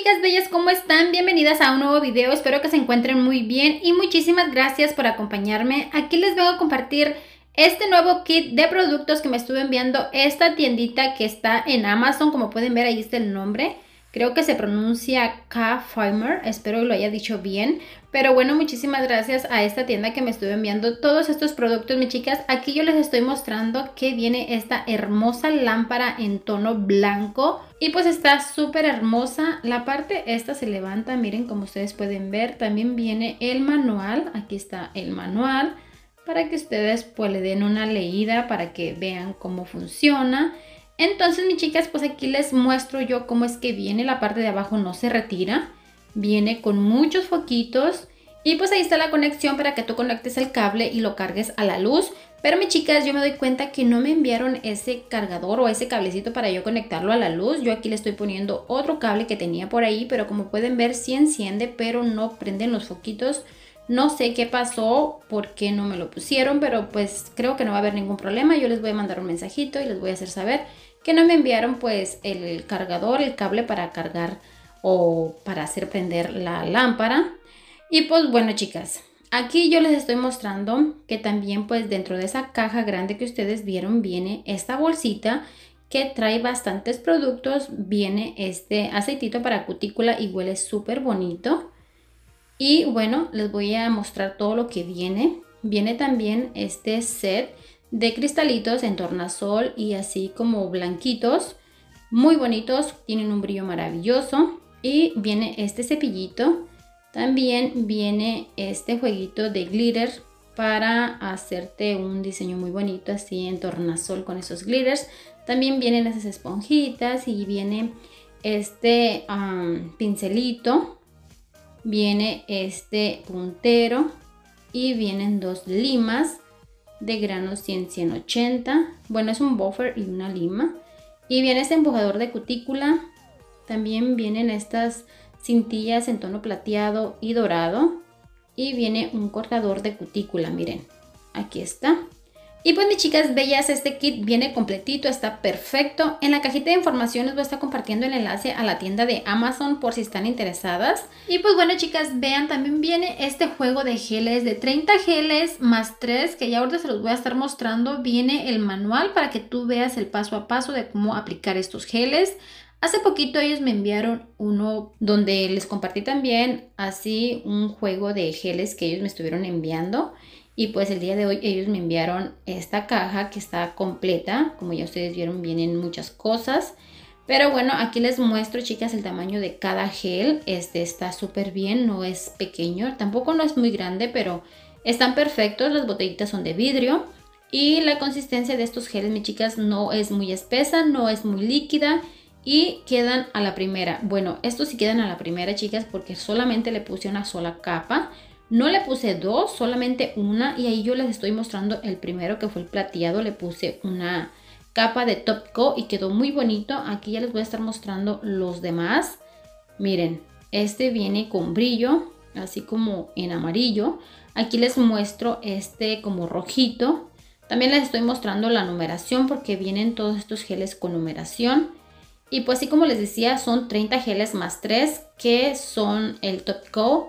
chicas bellas, ¿cómo están? Bienvenidas a un nuevo video, espero que se encuentren muy bien y muchísimas gracias por acompañarme. Aquí les vengo a compartir este nuevo kit de productos que me estuve enviando esta tiendita que está en Amazon. Como pueden ver, ahí está el nombre. Creo que se pronuncia K-Farmer, espero que lo haya dicho bien. Pero bueno, muchísimas gracias a esta tienda que me estuve enviando todos estos productos, mis chicas. Aquí yo les estoy mostrando que viene esta hermosa lámpara en tono blanco. Y pues está súper hermosa. La parte esta se levanta, miren, como ustedes pueden ver. También viene el manual, aquí está el manual, para que ustedes pues le den una leída, para que vean cómo funciona. Entonces, mis chicas, pues aquí les muestro yo cómo es que viene. La parte de abajo no se retira, viene con muchos foquitos y pues ahí está la conexión para que tú conectes el cable y lo cargues a la luz. Pero, mis chicas, yo me doy cuenta que no me enviaron ese cargador o ese cablecito para yo conectarlo a la luz. Yo aquí le estoy poniendo otro cable que tenía por ahí, pero como pueden ver sí enciende, pero no prenden los foquitos. No sé qué pasó, por qué no me lo pusieron, pero pues creo que no va a haber ningún problema. Yo les voy a mandar un mensajito y les voy a hacer saber que no me enviaron pues el cargador, el cable para cargar o para hacer prender la lámpara. Y pues bueno, chicas, aquí yo les estoy mostrando que también pues dentro de esa caja grande que ustedes vieron viene esta bolsita que trae bastantes productos. Viene este aceitito para cutícula y huele súper bonito. Y bueno, les voy a mostrar todo lo que viene. Viene también este set de cristalitos en tornasol y así como blanquitos, muy bonitos, tienen un brillo maravilloso. Y viene este cepillito. También viene este jueguito de glitter para hacerte un diseño muy bonito así en tornasol con esos glitters. También vienen esas esponjitas y viene este pincelito. Viene este puntero y vienen dos limas de grano 100-180. Bueno, es un buffer y una lima. Y viene este empujador de cutícula. También vienen estas cintillas en tono plateado y dorado. Y viene un cortador de cutícula, miren, aquí está. Y pues, mis chicas bellas, este kit viene completito, está perfecto. En la cajita de información les voy a estar compartiendo el enlace a la tienda de Amazon por si están interesadas. Y pues bueno, chicas, vean, también viene este juego de geles de 30 geles más 3 que ya ahorita se los voy a estar mostrando. Viene el manual para que tú veas el paso a paso de cómo aplicar estos geles. Hace poquito ellos me enviaron uno donde les compartí también así un juego de geles que ellos me estuvieron enviando. Y pues el día de hoy ellos me enviaron esta caja que está completa. Como ya ustedes vieron, vienen muchas cosas. Pero bueno, aquí les muestro, chicas, el tamaño de cada gel. Este está súper bien, no es pequeño, tampoco no es muy grande, pero están perfectos. Las botellitas son de vidrio. Y la consistencia de estos geles, mis chicas, no es muy espesa, no es muy líquida. Y quedan a la primera. Bueno, estos sí quedan a la primera, chicas, porque solamente le puse una sola capa. No le puse dos, solamente una, y ahí yo les estoy mostrando el primero que fue el plateado. Le puse una capa de Top Coat y quedó muy bonito. Aquí ya les voy a estar mostrando los demás. Miren, este viene con brillo, así como en amarillo. Aquí les muestro este como rojito. También les estoy mostrando la numeración porque vienen todos estos geles con numeración. Y pues así como les decía, son 30 geles más 3 que son el Top Coat,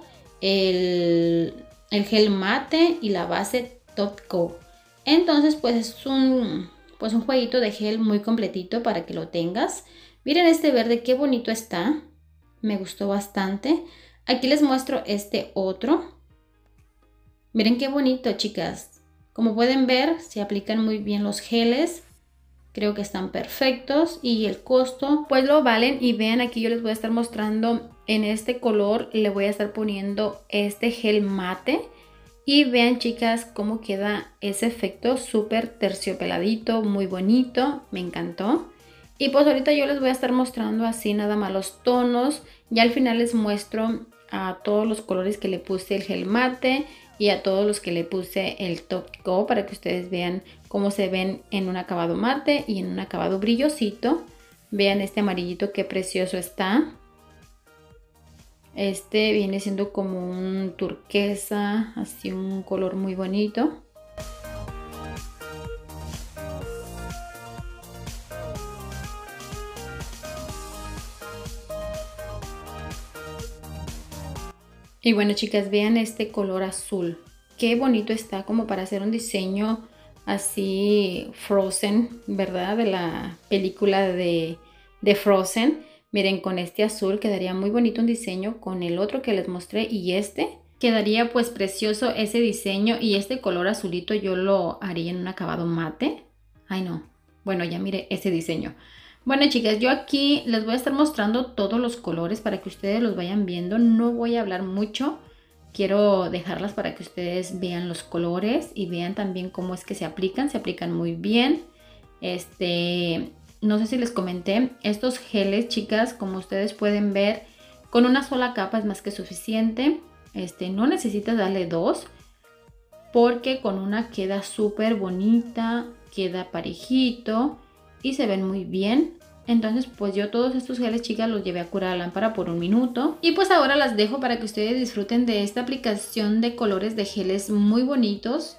el gel mate y la base Top Coat. Entonces pues es un jueguito de gel muy completito para que lo tengas. Miren este verde, qué bonito está. Me gustó bastante. Aquí les muestro este otro. Miren qué bonito, chicas. Como pueden ver, se aplican muy bien los geles. Creo que están perfectos y el costo pues lo valen. Y vean, aquí yo les voy a estar mostrando en este color, le voy a estar poniendo este gel mate. Y vean, chicas, cómo queda ese efecto súper terciopeladito, muy bonito, me encantó. Y pues ahorita yo les voy a estar mostrando así nada más los tonos. Ya al final les muestro a todos los colores que le puse el gel mate y a todos los que le puse el Top Coat para que ustedes vean cómo se ven en un acabado mate y en un acabado brillosito. Vean este amarillito, qué precioso está. Este viene siendo como un turquesa, así un color muy bonito. Y bueno, chicas, vean este color azul. Qué bonito está como para hacer un diseño así Frozen, ¿verdad? De la película de Frozen. Miren, con este azul quedaría muy bonito un diseño, con el otro que les mostré y este. Quedaría pues precioso ese diseño, y este color azulito yo lo haría en un acabado mate. Ay no, bueno, ya mire ese diseño. Bueno, chicas, yo aquí les voy a estar mostrando todos los colores para que ustedes los vayan viendo. No voy a hablar mucho. Quiero dejarlas para que ustedes vean los colores y vean también cómo es que se aplican. Se aplican muy bien. No sé si les comenté, estos geles, chicas, como ustedes pueden ver, con una sola capa es más que suficiente. No necesitas darle dos, porque con una queda súper bonita, queda parejito y se ven muy bien. Entonces pues yo todos estos geles, chicas, los llevé a curar la lámpara por 1 minuto. Y pues ahora las dejo para que ustedes disfruten de esta aplicación de colores de geles muy bonitos.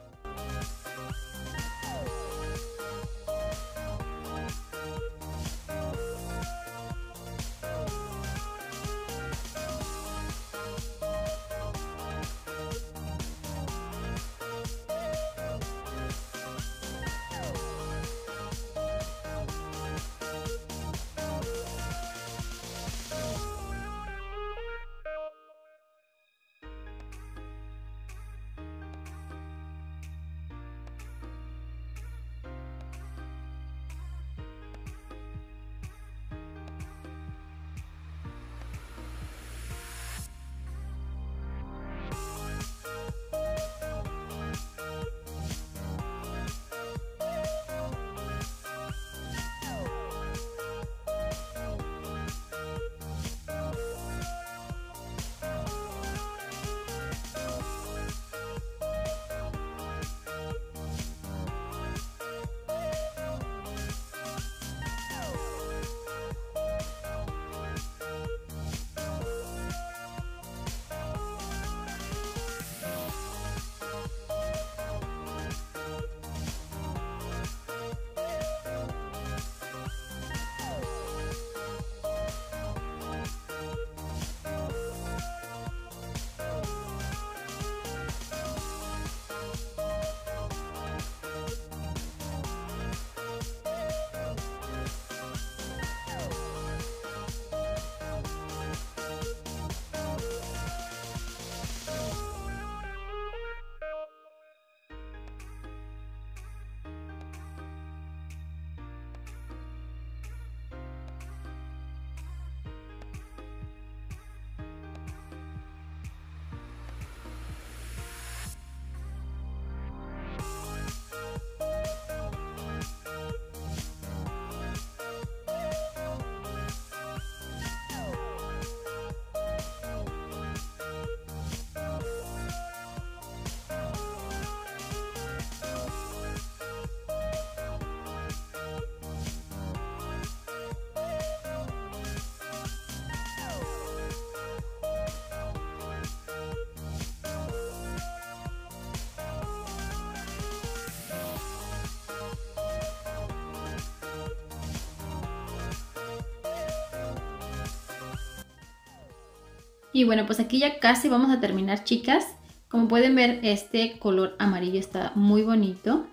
Y bueno, pues aquí ya casi vamos a terminar, chicas. Como pueden ver, este color amarillo está muy bonito.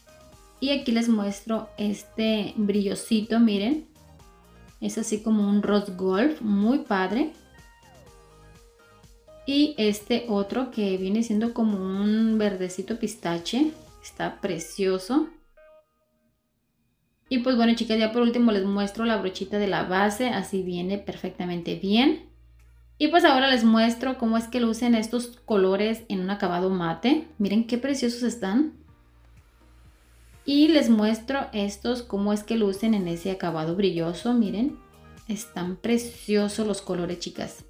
Y aquí les muestro este brillosito, miren. Es así como un rose gold, muy padre. Y este otro que viene siendo como un verdecito pistache. Está precioso. Y pues bueno, chicas, ya por último les muestro la brochita de la base. Así viene perfectamente bien. Y pues ahora les muestro cómo es que lucen estos colores en un acabado mate. Miren qué preciosos están. Y les muestro estos cómo es que lucen en ese acabado brilloso. Miren, están preciosos los colores, chicas.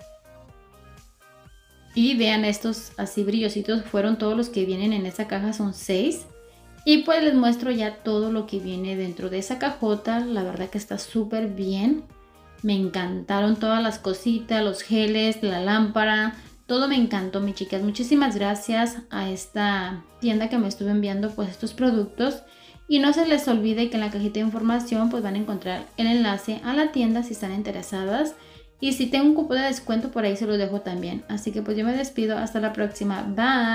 Y vean estos así brillositos, fueron todos los que vienen en esa caja, son 6. Y pues les muestro ya todo lo que viene dentro de esa cajota. La verdad que está súper bien. Me encantaron todas las cositas, los geles, la lámpara, todo me encantó, mis chicas. Muchísimas gracias a esta tienda que me estuvo enviando pues estos productos. Y no se les olvide que en la cajita de información pues van a encontrar el enlace a la tienda si están interesadas. Y si tengo un cupón de descuento por ahí se los dejo también. Así que pues yo me despido. Hasta la próxima. Bye.